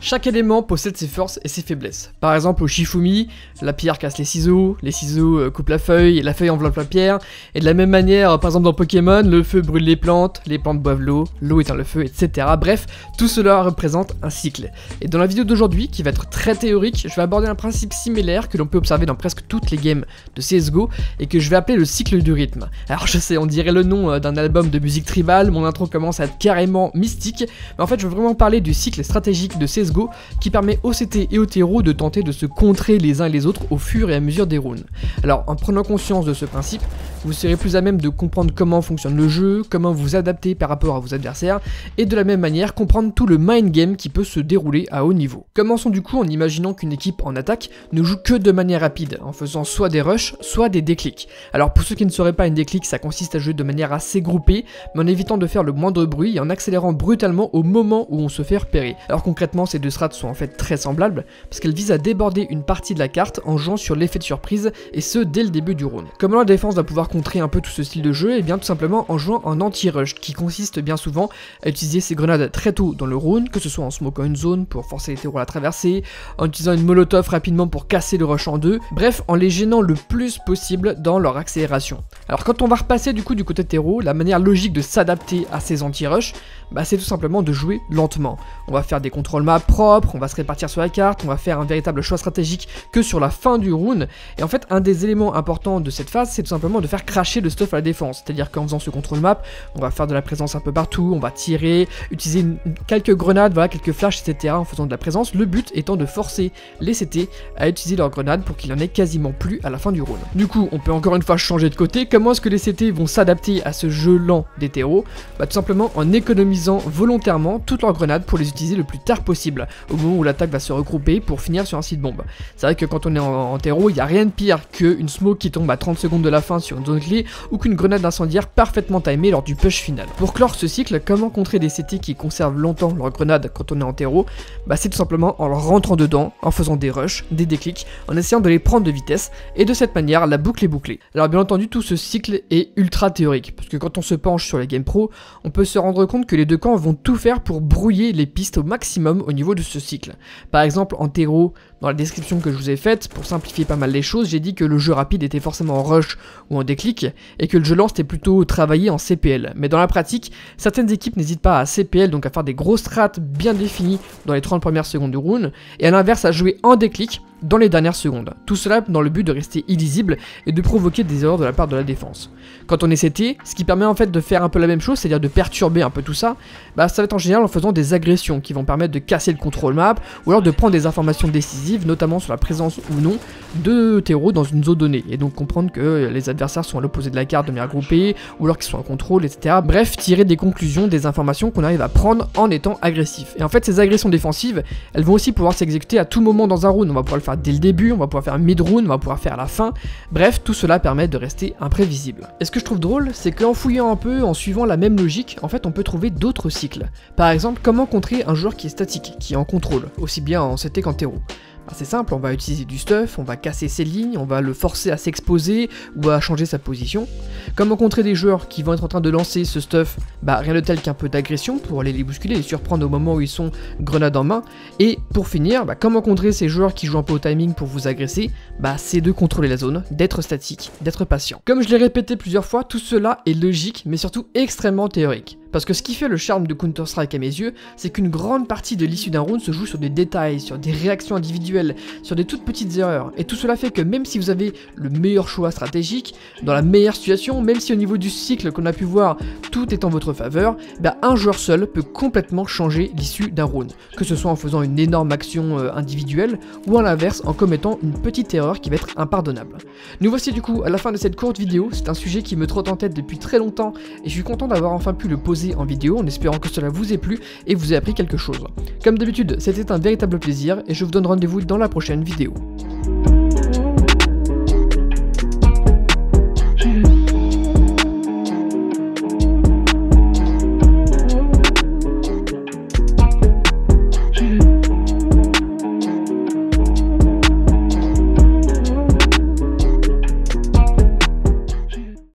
Chaque élément possède ses forces et ses faiblesses. Par exemple au Shifumi, la pierre casse les ciseaux coupent la feuille enveloppe la pierre, et de la même manière, par exemple dans Pokémon, le feu brûle les plantes boivent l'eau éteint le feu, etc. Bref, tout cela représente un cycle. Et dans la vidéo d'aujourd'hui, qui va être très théorique, je vais aborder un principe similaire que l'on peut observer dans presque toutes les games de CSGO, et que je vais appeler le cycle du rythme. Alors je sais, on dirait le nom d'un album de musique tribale, mon intro commence à être carrément mystique, mais en fait je veux vraiment parler du cycle stratégique de CSGO qui permet aux CT et aux terreaux de tenter de se contrer les uns et les autres au fur et à mesure des rounds. Alors en prenant conscience de ce principe, vous serez plus à même de comprendre comment fonctionne le jeu, comment vous adapter par rapport à vos adversaires, et de la même manière comprendre tout le mind game qui peut se dérouler à haut niveau. Commençons du coup en imaginant qu'une équipe en attaque ne joue que de manière rapide, en faisant soit des rushs, soit des déclics. Alors pour ceux qui ne sauraient pas, une déclic, ça consiste à jouer de manière assez groupée, mais en évitant de faire le moindre bruit et en accélérant brutalement au moment où on se fait repérer. Alors concrètement, ces deux strats sont en fait très semblables, parce qu'elles visent à déborder une partie de la carte en jouant sur l'effet de surprise, et ce dès le début du round. Comment la défense va pouvoir contrer un peu tout ce style de jeu? Et bien tout simplement en jouant en anti-rush, qui consiste bien souvent à utiliser ses grenades très tôt dans le round, que ce soit en smokant une zone pour forcer les terreaux à la traverser, en utilisant une molotov rapidement pour casser le rush en deux, bref en les gênant le plus possible dans leur accélération. Alors quand on va repasser du coup du côté terreau, la manière logique de s'adapter à ces anti-rush, c'est tout simplement de jouer lentement. On va faire des contrôles map propres, on va se répartir sur la carte, on va faire un véritable choix stratégique que sur la fin du round, et en fait un des éléments importants de cette phase, c'est tout simplement de faire cracher le stuff à la défense, c'est-à-dire qu'en faisant ce contrôle map, on va faire de la présence un peu partout, on va tirer, utiliser quelques grenades, voilà, quelques flashs, etc. en faisant de la présence, le but étant de forcer les CT à utiliser leurs grenades pour qu'il en ait quasiment plus à la fin du round. Du coup, on peut encore une fois changer de côté. Comment est-ce que les CT vont s'adapter à ce jeu lent des terreaux? Tout simplement en économisant volontairement toutes leurs grenades pour les utiliser le plus tard possible, au moment où l'attaque va se regrouper pour finir sur un site bombe. C'est vrai que quand on est en terreau, il n'y a rien de pire qu'une smoke qui tombe à 30 secondes de la fin sur une zone clé, ou qu'une grenade incendiaire parfaitement timée lors du push final. Pour clore ce cycle, comment contrer des CT qui conservent longtemps leurs grenades quand on est en terreau? C'est tout simplement en leur rentrant dedans, en faisant des rushs, des déclics, en essayant de les prendre de vitesse, et de cette manière la boucle est bouclée. Alors bien entendu, tout ce cycle est ultra théorique, parce que quand on se penche sur les games pro, on peut se rendre compte que les deux camps vont tout faire pour brouiller les pistes au maximum au niveau de ce cycle. Par exemple en terreau, dans la description que je vous ai faite, pour simplifier pas mal les choses, j'ai dit que le jeu rapide était forcément en rush ou en déclic, et que le jeu lent était plutôt travaillé en CPL. Mais dans la pratique, certaines équipes n'hésitent pas à CPL, donc à faire des grosses strats bien définies dans les 30 premières secondes du round, et à l'inverse à jouer en déclic dans les dernières secondes. Tout cela dans le but de rester illisible et de provoquer des erreurs de la part de la défense. Quand on est CT, ce qui permet en fait de faire un peu la même chose, c'est-à-dire de perturber un peu tout ça, ça va être en général en faisant des agressions qui vont permettre de casser le contrôle map, ou alors de prendre des informations décisives, notamment sur la présence ou non de terreaux dans une zone donnée, et donc comprendre que les adversaires sont à l'opposé de la carte de manière groupée, ou alors qu'ils sont en contrôle, etc. Bref, tirer des conclusions, des informations qu'on arrive à prendre en étant agressif. Et en fait, ces agressions défensives, elles vont aussi pouvoir s'exécuter à tout moment dans un round. On va pouvoir le faire dès le début, on va pouvoir faire mid-round, on va pouvoir faire à la fin. Bref, tout cela permet de rester imprévisible. Et ce que je trouve drôle, c'est qu'en fouillant un peu, en suivant la même logique, en fait on peut trouver d'autres cycles. Par exemple, comment contrer un joueur qui est statique, qui est en contrôle, aussi bien en CT qu'en terreau. C'est simple, on va utiliser du stuff, on va casser ses lignes, on va le forcer à s'exposer ou à changer sa position. Comment contrer des joueurs qui vont être en train de lancer ce stuff? Rien de tel qu'un peu d'agression pour aller les bousculer, les surprendre au moment où ils sont grenades en main. Et pour finir, comment contrer ces joueurs qui jouent un peu au timing pour vous agresser? C'est de contrôler la zone, d'être statique, d'être patient. Comme je l'ai répété plusieurs fois, tout cela est logique mais surtout extrêmement théorique. Parce que ce qui fait le charme de Counter-Strike à mes yeux, c'est qu'une grande partie de l'issue d'un round se joue sur des détails, sur des réactions individuelles, sur des toutes petites erreurs. Et tout cela fait que même si vous avez le meilleur choix stratégique, dans la meilleure situation, même si au niveau du cycle qu'on a pu voir, tout est en votre faveur, un joueur seul peut complètement changer l'issue d'un round. Que ce soit en faisant une énorme action individuelle, ou à l'inverse en commettant une petite erreur qui va être impardonnable. Nous voici du coup à la fin de cette courte vidéo. C'est un sujet qui me trotte en tête depuis très longtemps, et je suis content d'avoir enfin pu le poser en vidéo, en espérant que cela vous ait plu et vous ait appris quelque chose. Comme d'habitude, c'était un véritable plaisir, et je vous donne rendez-vous dans la prochaine vidéo.